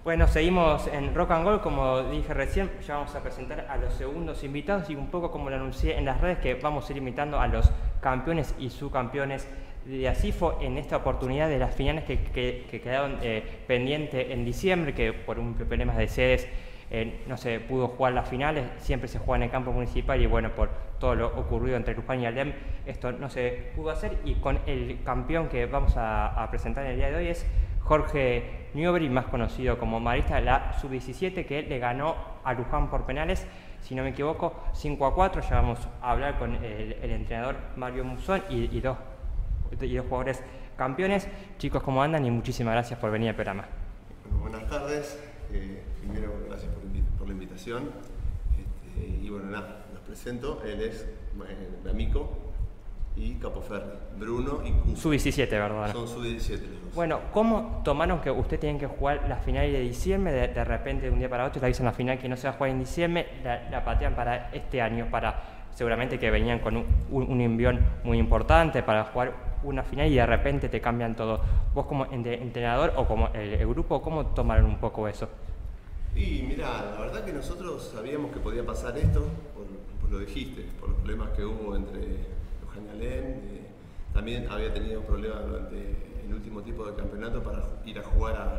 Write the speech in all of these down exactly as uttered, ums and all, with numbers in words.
Bueno, seguimos en Rock and Roll, como dije recién, ya vamos a presentar a los segundos invitados y un poco como lo anuncié en las redes que vamos a ir invitando a los campeones y subcampeones de ASIFO en esta oportunidad de las finales que, que, que quedaron eh, pendientes en diciembre, que por un problemas de sedes eh, no se pudo jugar las finales, siempre se juega en el campo municipal y bueno, por todo lo ocurrido entre Luján y Aldem, esto no se pudo hacer y con el campeón que vamos a, a presentar en el día de hoy es Jorge Newbery, más conocido como Marista, la sub diecisiete, que le ganó a Luján por penales, si no me equivoco, cinco a cuatro. Ya vamos a hablar con el, el entrenador Mario Musón y, y, dos, y dos jugadores campeones. Chicos, ¿cómo andan? Y muchísimas gracias por venir al programa. Bueno, buenas tardes. Eh, primero, gracias por, por la invitación. Este, y bueno, nada, los presento. Él es eh, D'Amico y Capoferri, Bruno y Cuso. sub diecisiete, ¿verdad? Son sub diecisiete los dos. Bueno, ¿cómo tomaron que ustedes tienen que jugar la final de diciembre? De, de repente, de un día para otro, le avisan la final que no se va a jugar en diciembre, la, la patean para este año, para seguramente que venían con un, un, un envión muy importante para jugar una final y de repente te cambian todo. ¿Vos como entrenador o como el, el grupo, cómo tomaron un poco eso? Y mira, la verdad que nosotros sabíamos que podía pasar esto, por, por lo dijiste, por los problemas que hubo entre Eh, también había tenido problemas durante el último tipo de campeonato para ir a jugar a,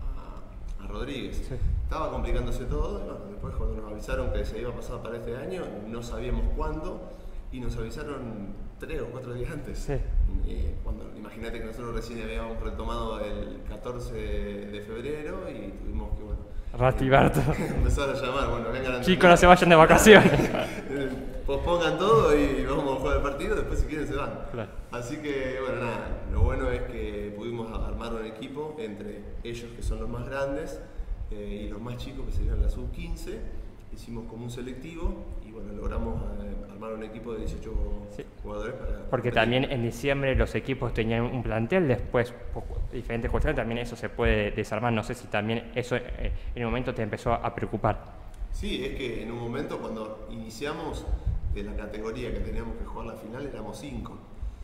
a, a Rodríguez. Sí. Estaba complicándose todo, y bueno, después cuando nos avisaron que se iba a pasar para este año, no sabíamos cuándo, y nos avisaron tres o cuatro días antes. Sí. Eh, cuando, imagínate que nosotros recién habíamos retomado el catorce de febrero y tuvimos que, bueno, reactivar todo. Empezar a llamar, bueno, vengan a chicos, no se vayan de vacaciones. Pospongan todo y vamos a jugar el partido, después si quieren se van. Claro. Así que, bueno, nada, lo bueno es que pudimos armar un equipo entre ellos que son los más grandes eh, y los más chicos que serían la sub quince. Hicimos como un selectivo y bueno, logramos eh, armar un equipo de dieciocho sí. jugadores para... Porque para también en diciembre los equipos tenían un plantel, después por diferentes cuestiones también eso se puede desarmar. No sé si también eso eh, en un momento te empezó a preocupar. Sí, es que en un momento cuando iniciamos de la categoría que teníamos que jugar la final éramos cinco,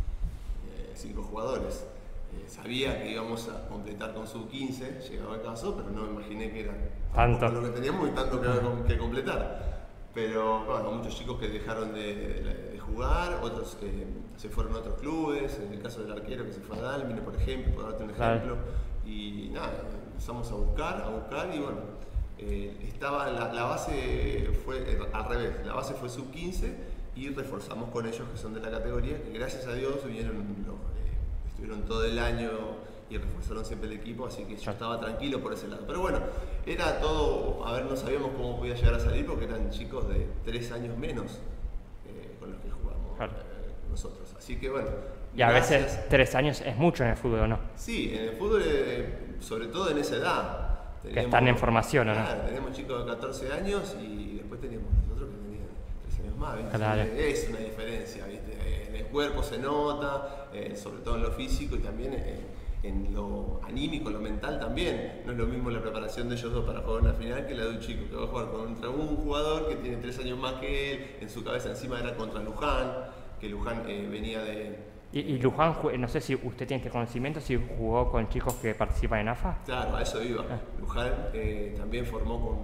eh, cinco jugadores. Eh, sabía que íbamos a completar con sub quince, llegaba el caso, pero no me imaginé que era tanto lo que teníamos y tanto que, que completar. Pero bueno, muchos chicos que dejaron de, de, de jugar, otros que se fueron a otros clubes, en el caso del arquero que se fue a Dalmine, por ejemplo, por darte un ejemplo. Claro. Y nada, empezamos a buscar, a buscar y bueno, eh, estaba la, la base fue eh, al revés, la base fue sub quince y reforzamos con ellos que son de la categoría, que gracias a Dios vinieron los, eh, estuvieron todo el año y reforzaron siempre el equipo, así que yo estaba tranquilo por ese lado. Pero bueno, era todo, a ver, no sabíamos cómo podía llegar a salir porque eran chicos de tres años menos eh, con los que jugamos claro. eh, nosotros. Así que bueno. Y a gracias. veces tres años es mucho en el fútbol, ¿o no? Sí, en el fútbol, eh, sobre todo en esa edad. Tenemos, que están en formación, ¿o no? Claro, tenemos chicos de catorce años y después teníamos nosotros que tenían tres años más, ¿viste? Claro. Es una diferencia, ¿viste? En el cuerpo se nota, eh, sobre todo en lo físico y también eh, en lo anímico, lo mental también. No es lo mismo la preparación de ellos dos para jugar una final que la de un chico que va a jugar contra un jugador que tiene tres años más que él, en su cabeza encima era contra Luján, que Luján eh, venía de... Y, y Luján, no sé si usted tiene este conocimiento, si jugó con chicos que participan en A F A. Claro, a eso iba. Ah. Luján eh, también formó con,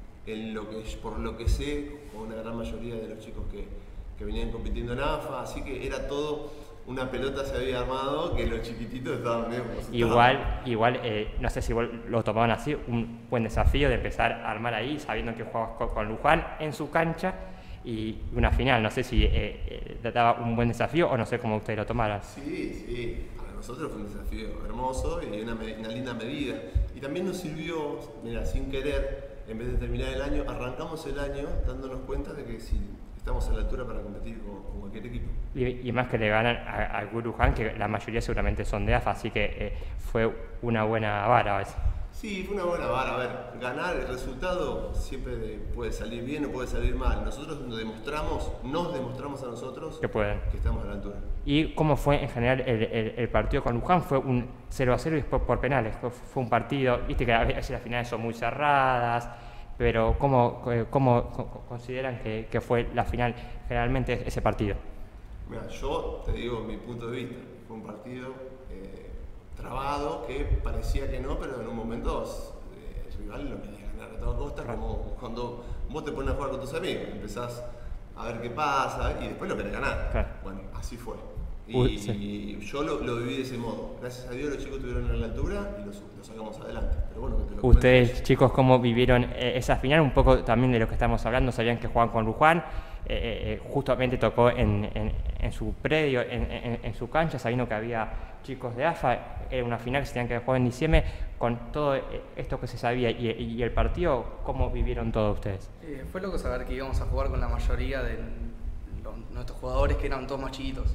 en lo que, por lo que sé, con una gran mayoría de los chicos que, que venían compitiendo en A F A, así que era todo, una pelota se había armado que los chiquititos estaban medio como Igual, igual eh, no sé si lo tomaban así, un buen desafío de empezar a armar ahí, sabiendo que jugabas con, con Luján en su cancha, y una final, no sé si eh, eh, daba un buen desafío o no sé cómo ustedes lo tomaran. Sí, sí, para nosotros fue un desafío hermoso y una, una linda medida. Y también nos sirvió, mira, sin querer, en vez de terminar el año, arrancamos el año dándonos cuenta de que sí, estamos a la altura para competir con, con cualquier equipo. Y, y más que le ganan al Luján, que la mayoría seguramente son de A F A, así que eh, fue una buena vara a veces. Sí, fue una buena vara. A ver, ganar el resultado siempre puede salir bien o puede salir mal. Nosotros nos demostramos, nos demostramos a nosotros que, pueden. que estamos a la altura. ¿Y cómo fue en general el, el, el partido con Luján? ¿Fue un cero a cero y después por penales? Fue un partido, viste que a veces las finales son muy cerradas, pero ¿cómo, cómo consideran que, que fue la final generalmente ese partido? Mira, yo te digo mi punto de vista. Fue un partido... Eh, trabado, que parecía que no, pero en un momento eh, el rival cuando vos te pones a jugar con tus amigos, empezás a ver qué pasa y después lo querés ganar. Claro. Bueno, así fue. Y, Uy, sí. y yo lo, lo viví de ese modo. Gracias a Dios los chicos estuvieron a la altura y los, los sacamos adelante. Pero bueno, que te lo Ustedes, comento. chicos, ¿cómo vivieron eh, esa final? Un poco también de lo que estamos hablando, sabían que jugaban con Luján, eh, eh, justamente tocó en, en, en su predio, en, en, en su cancha, sabiendo que había chicos de A F A, era una final que se tenían que jugar en diciembre, con todo esto que se sabía y, y el partido, ¿cómo vivieron todos ustedes? Eh, fue loco saber que íbamos a jugar con la mayoría de los, nuestros jugadores que eran todos más chiquitos.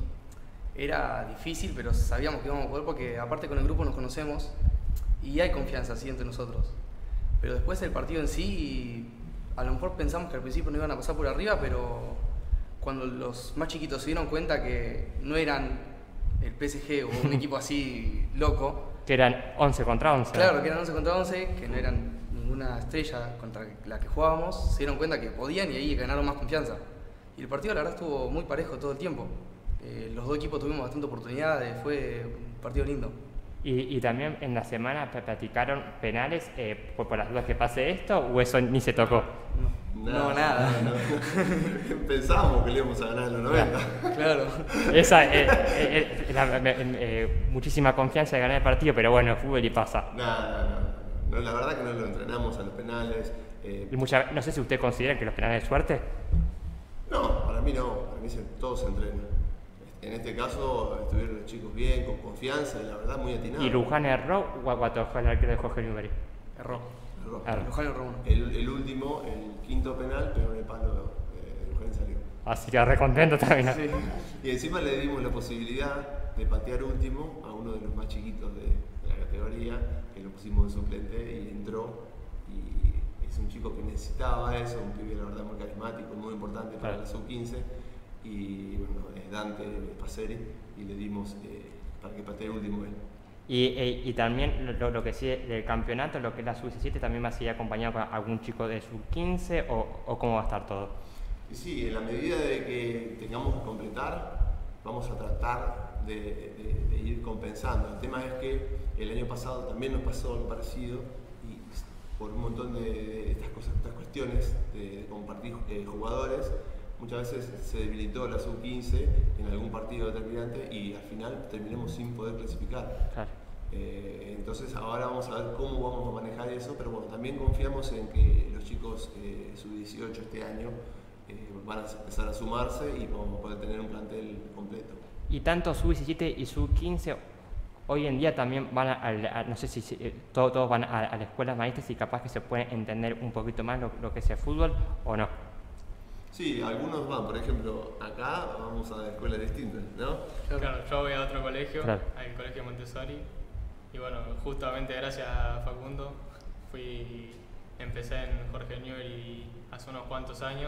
Era difícil, pero sabíamos que íbamos a poder porque aparte con el grupo nos conocemos y hay confianza así entre nosotros. Pero después el partido en sí, a lo mejor pensamos que al principio no iban a pasar por arriba, pero cuando los más chiquitos se dieron cuenta que no eran el P S G o un equipo así loco. Que eran once contra once. Claro, que eran once contra once, que no eran ninguna estrella contra la que jugábamos, se dieron cuenta que podían y ahí ganaron más confianza. Y el partido la verdad estuvo muy parejo todo el tiempo. Eh, los dos equipos tuvimos bastante oportunidades, fue un partido lindo. Y, y también en la semana platicaron penales eh, por, por las dudas que pase esto, o eso ni se tocó. No, no, nada. No. Pensábamos que le íbamos a ganar en los noventa. Claro. Esa eh, eh, eh, la, eh, eh, muchísima confianza de ganar el partido, pero bueno, fútbol y pasa. Nada, no, no, la verdad que no lo entrenamos a los penales. Eh, Y mucha, no sé si usted considera que los penales de suerte. no, para mí no, para mí se, todo se entrena. En este caso estuvieron los chicos bien, con confianza y la verdad muy atinados. ¿Y Luján erró o atajó el arquero de Jorge Newbery? Erró. Erró. Erró. Luján erró uno. El, el último, el quinto penal, pegó en el palo de Luján y salió. Así que re contento también. Sí. Y encima le dimos la posibilidad de patear último a uno de los más chiquitos de, de la categoría, que lo pusimos de suplente y entró. Y es un chico que necesitaba eso, un pibe la verdad muy carismático, muy importante para Claro. la sub quince. Y bueno, es Dante Paceri y le dimos eh, para que patee último él. Y, y, y también lo, lo que sí del campeonato, lo que es la sub diecisiete, también va a seguir acompañado con algún chico de sub quince o, o cómo va a estar todo. Y sí, en la medida de que tengamos que completar, vamos a tratar de, de, de ir compensando. El tema es que el año pasado también nos pasó algo parecido y por un montón de, de estas cosas, estas cuestiones de, de compartir eh, jugadores, muchas veces se debilitó la sub quince en algún partido determinante y al final terminamos sin poder clasificar. Claro. Eh, entonces ahora vamos a ver cómo vamos a manejar eso, pero bueno, también confiamos en que los chicos eh, sub dieciocho este año eh, van a empezar a sumarse y vamos a poder tener un plantel completo. Y tanto sub diecisiete y sub quince hoy en día también van a, a, a no sé si, si eh, todos, todos van a, a las escuelas maestras y capaz que se puede entender un poquito más lo, lo que es el fútbol o no. Sí, algunos van, por ejemplo, acá vamos a escuelas distintas, ¿no? Claro, yo voy a otro colegio, Claro. al colegio Montessori, y bueno, justamente gracias a Facundo fui, empecé en Jorge Newbery hace unos cuantos años,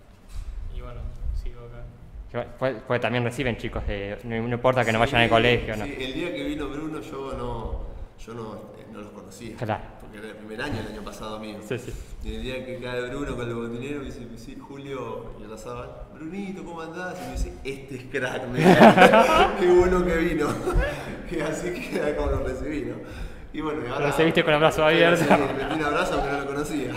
y bueno, sigo acá. Pues, pues también reciben chicos, de, no, no importa que no Sí, vayan al colegio, ¿no? sí, el día que vino Bruno yo no, yo no, eh, no los conocía, Claro. porque era el primer año el año pasado mío. Sí, sí. Y el día que cae Bruno con el botinero, me dice, sí, Julio, y abrazaban, Brunito, ¿cómo andás? Y me dice, este es crack, me dice, qué bueno que vino. Y así que era como lo recibí, ¿no? Y bueno, y ahora... Lo recibiste con el brazo abierto. Sí, me di un abrazo aunque no lo conocía.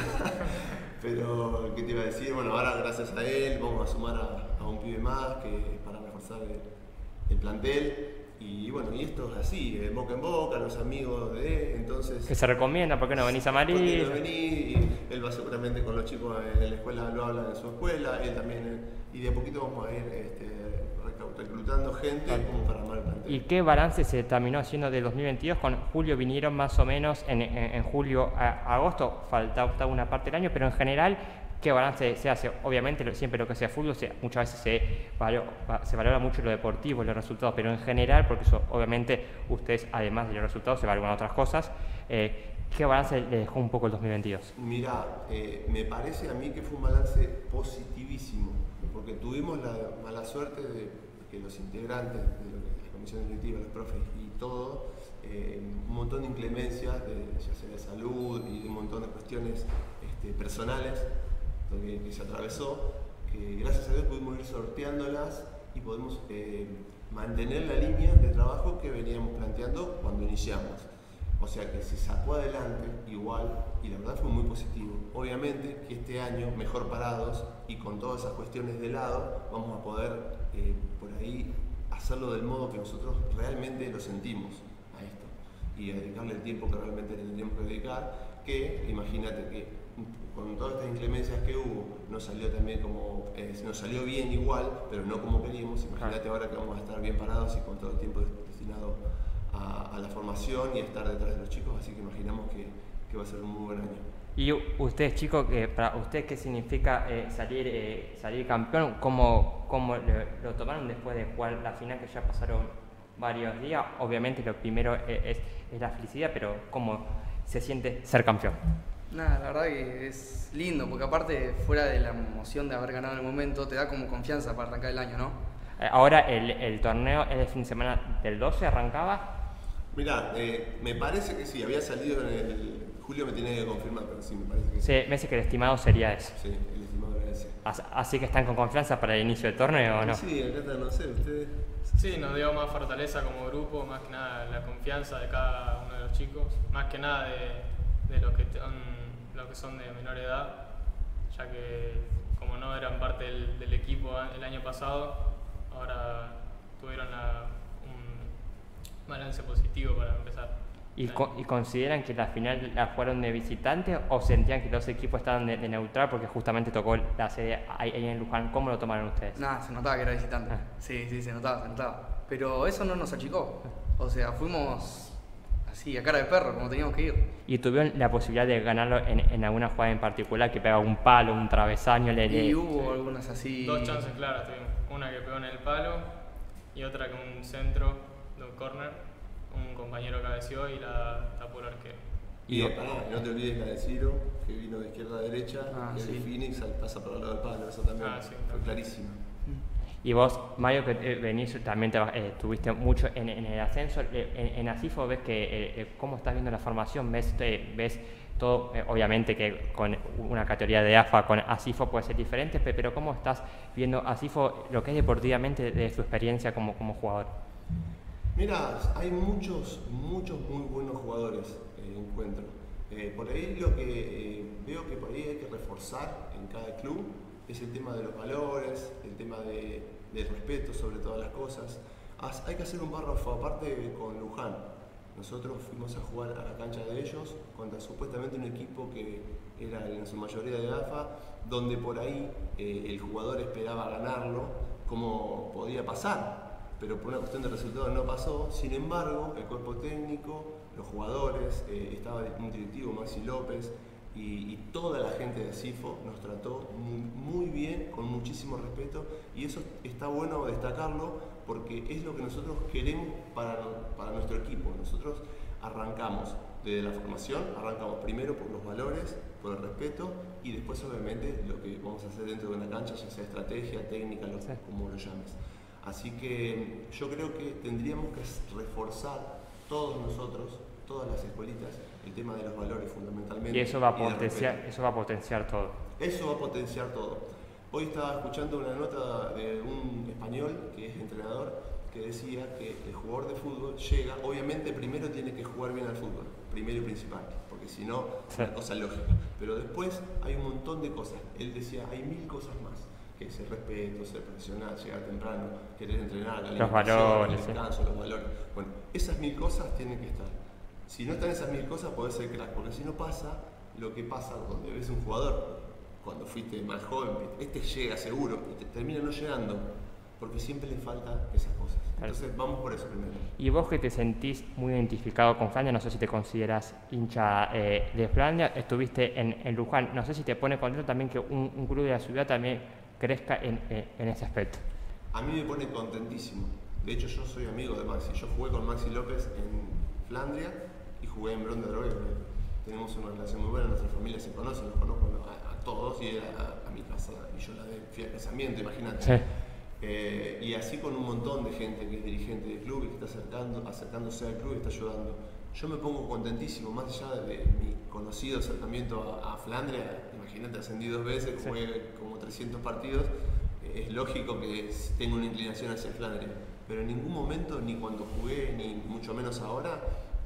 Pero, ¿qué te iba a decir? Bueno, ahora gracias a él vamos a sumar a, a un pibe más que para reforzar el, el plantel. Y bueno, y esto es así, de boca en boca, los amigos de entonces... Que se recomienda, ¿por qué no venís a ¿Por qué Marí? no venís? Y él va seguramente con los chicos en la escuela, lo hablan en su escuela, él también, eh, y de a poquito vamos a ir este, recau- reclutando gente Claro. como para armar el plantel. ¿Y qué balance se terminó haciendo de dos mil veintidós? Con julio vinieron más o menos, en, en, en julio a agosto, faltaba una parte del año, pero en general, ¿qué balance se hace? Obviamente, lo- siempre lo que sea fútbol, se- muchas veces se, valo- va- se valora mucho lo deportivo, los resultados, pero en general, porque eso, obviamente ustedes, además de los resultados, se valoran otras cosas, eh, ¿qué balance le dejó un poco el dos mil veintidós? Mirá, eh, me parece a mí que fue un balance positivísimo, porque tuvimos la mala suerte de que los integrantes de lo que- la comisión directiva, los profes y todo, eh, un montón de inclemencias, de, ya sea de salud y un montón de cuestiones este, personales que, que se atravesó, que gracias a Dios pudimos ir sorteándolas y podemos eh, mantener la línea de trabajo que veníamos planteando cuando iniciamos. O sea que se sacó adelante igual y la verdad fue muy positivo. Obviamente que este año, mejor parados y con todas esas cuestiones de lado, vamos a poder eh, por ahí hacerlo del modo que nosotros realmente lo sentimos a esto y a dedicarle el tiempo que realmente le tendríamos que dedicar, que imagínate que con todas estas inclemencias que hubo, nos salió también como, eh, nos salió bien igual, pero no como queríamos. Imagínate ahora que vamos a estar bien parados y con todo el tiempo destinado a, a la formación y a estar detrás de los chicos, así que imaginamos que, que va a ser un muy buen año. Y ustedes, chicos, eh, para ustedes, ¿qué significa eh, salir eh, salir campeón? ¿Cómo, cómo lo, lo tomaron después de jugar la final, que ya pasaron varios días? Obviamente lo primero es, es, es la felicidad, pero ¿cómo se siente ser campeón? Nada, la verdad que es lindo, porque aparte, fuera de la emoción de haber ganado en el momento, te da como confianza para arrancar el año, ¿no? Eh, ahora el, el torneo es el fin de semana del doce, ¿arrancaba? Mirá, eh, me parece que sí, había salido en el... Julio me tiene que confirmar, pero sí, me parece que sí. Sí, me parece que el estimado sería eso. Sí, el estimado era ese. Así que están con confianza para el inicio del torneo, ¿o no? Sí, acá está, no sé, ustedes... Sí, nos dio más fortaleza como grupo, más que nada la confianza de cada uno de los chicos, más que nada de, de los, que son, los que son de menor edad, ya que como no eran parte del, del equipo el año pasado, ahora tuvieron la, un balance positivo para empezar. ¿Y, co ¿Y consideran que la final la fueron de visitante o sentían que los equipos estaban de, de neutral porque justamente tocó la sede ahí, ahí en Luján? ¿Cómo lo tomaron ustedes? Nada, se notaba que era visitante. Ah. Sí, sí, se notaba, se notaba. Pero eso no nos achicó. O sea, fuimos así, a cara de perro, como teníamos que ir. ¿Y tuvieron la posibilidad de ganarlo en, en alguna jugada en particular, que pega un palo, un travesaño? Le, le... Y hubo sí. algunas así... Dos chances claras tuvimos. Una que pegó en el palo y otra que un centro de un córner. Un compañero cabeció y la tapó el arquero. Y eh, no te olvides la de Ciro, que vino de izquierda a derecha, ah, que sí. el Phoenix pasa por el lado del palo, eso también ah, sí, fue clarísimo. Y vos, Mario, que eh, venís, también te, eh, tuviste mucho en, en el ascenso, eh, en, en Asifo ves que, eh, cómo estás viendo la formación, ves, eh, ves todo, eh, obviamente que con una categoría de A F A con Asifo puede ser diferente, pero ¿cómo estás viendo Asifo, lo que es deportivamente de su experiencia como, como jugador? Mira, hay muchos, muchos muy buenos jugadores, eh, encuentro. Eh, por ahí lo que eh, veo que por ahí hay que reforzar en cada club es el tema de los valores, el tema de, del respeto sobre todas las cosas. As, hay que hacer un párrafo aparte con Luján. Nosotros fuimos a jugar a la cancha de ellos contra supuestamente un equipo que era en su mayoría de A F A, donde por ahí eh, el jugador esperaba ganarlo, como podía pasar. Pero por una cuestión de resultados no pasó. Sin embargo, el cuerpo técnico, los jugadores, eh, estaba un directivo, Maxi López, y, y toda la gente de Asifo nos trató muy, muy bien, con muchísimo respeto, y eso está bueno destacarlo porque es lo que nosotros queremos para, para nuestro equipo. Nosotros arrancamos desde la formación, arrancamos primero por los valores, por el respeto, y después obviamente lo que vamos a hacer dentro de una cancha, ya sea estrategia, técnica, lo, como lo llames. Así que yo creo que tendríamos que reforzar todos nosotros, todas las escuelitas, el tema de los valores fundamentalmente. Y eso va a potenciar, eso va a potenciar todo. Eso va a potenciar todo. Hoy estaba escuchando una nota de un español que es entrenador que decía que el jugador de fútbol llega, obviamente primero tiene que jugar bien al fútbol, primero y principal, porque si no, es una cosa lógica. Pero después hay un montón de cosas. Él decía, hay mil cosas más. Que es el respeto, ser profesional, llegar temprano, querer entrenar, la los valores, el descanso, sí. los valores. Bueno, esas mil cosas tienen que estar. Si no están esas mil cosas, podés ser crack, porque si no pasa lo que pasa cuando ves un jugador, cuando fuiste más joven, este llega seguro y te termina no llegando, porque siempre le faltan esas cosas. Entonces vamos por eso primero. Y vos que te sentís muy identificado con Flandia, no sé si te consideras hincha eh, de Flandia, estuviste en, en Luján, no sé si te pone contento también que un, un club de la ciudad también crezca en, en ese aspecto. A mí me pone contentísimo. De hecho, yo soy amigo de Maxi. Yo jugué con Maxi López en Flandria y jugué en Bron de Drogues. Tenemos una relación muy buena, nuestra familia se conoce, los conozco a, a todos y era a, a mi casa. Y yo la de fui al casamiento, imagínate. Sí. Eh, y así con un montón de gente que es dirigente del club y que está acercando, acercándose al club y está ayudando. Yo me pongo contentísimo, más allá de mi conocido acercamiento a, a Flandria. Imagínate, ascendí dos veces, jugué sí. como trescientos partidos. Eh, es lógico que tengo una inclinación hacia Flandria, pero en ningún momento, ni cuando jugué, ni mucho menos ahora,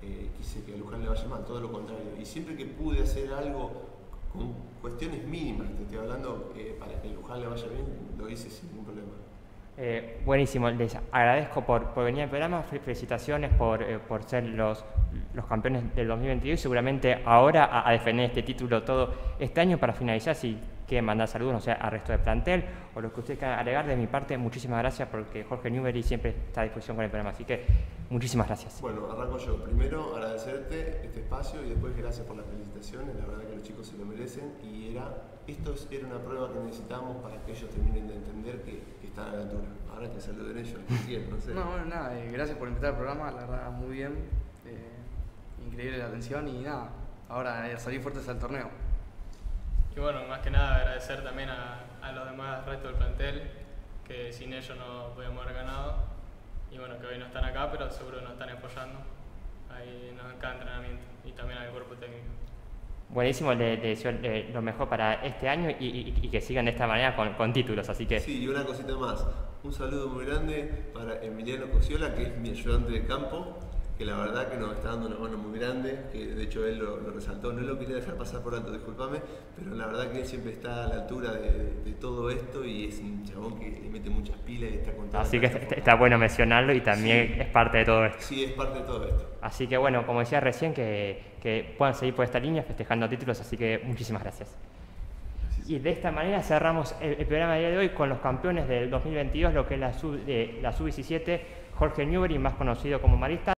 eh, quise que a Luján le vaya mal, todo lo contrario. Y siempre que pude hacer algo con cuestiones mínimas, te estoy hablando, eh, para que Luján le vaya bien, lo hice sin ningún problema. Eh, buenísimo, les agradezco por, por venir al programa, felicitaciones por, eh, por ser los, los campeones del dos mil veintidós y seguramente ahora a, a defender este título todo este año. Para finalizar, si quieren mandar saludos, no sé, al resto del plantel o lo que ustedes quieran agregar, de mi parte, muchísimas gracias porque Jorge Newbery siempre está a disposición con el programa, así que muchísimas gracias. Bueno, arranco yo. Primero agradecerte este espacio y después gracias por las felicitaciones, la verdad que los chicos se lo merecen y era, esto era una prueba que necesitábamos para que ellos terminen de entender que, que están a la altura. Ahora que saluden ellos, que quieren, no sé. No, bueno, nada, eh, gracias por invitar al programa, la verdad, muy bien, eh, increíble la atención y nada, ahora eh, salir fuertes al torneo. Y bueno, más que nada agradecer también a, a los demás restos del plantel, que sin ellos no podíamos haber ganado. Y bueno, que hoy no están acá, pero seguro nos están apoyando ahí en cada entrenamiento y también al cuerpo técnico. Buenísimo, le, le deseo eh, lo mejor para este año y, y, y que sigan de esta manera con, con títulos, así que... Sí, y una cosita más, un saludo muy grande para Emiliano Cosciola, que es mi ayudante de campo, que la verdad que nos está dando una mano muy grande, que de hecho él lo, lo resaltó, no lo quería dejar pasar por alto, discúlpame, pero la verdad que él siempre está a la altura de, de, de todo esto y es un chabón que le mete muchas pilas y está contento. Así que está, está bueno mencionarlo y también sí, es parte de todo esto. Sí, es parte de todo esto. Así que bueno, como decía recién, que, que puedan seguir por esta línea festejando títulos, así que muchísimas gracias. gracias. Y de esta manera cerramos el, el programa de día de hoy con los campeones del dos mil veintidós, lo que es la sub diecisiete, Jorge Newbery, más conocido como Marista.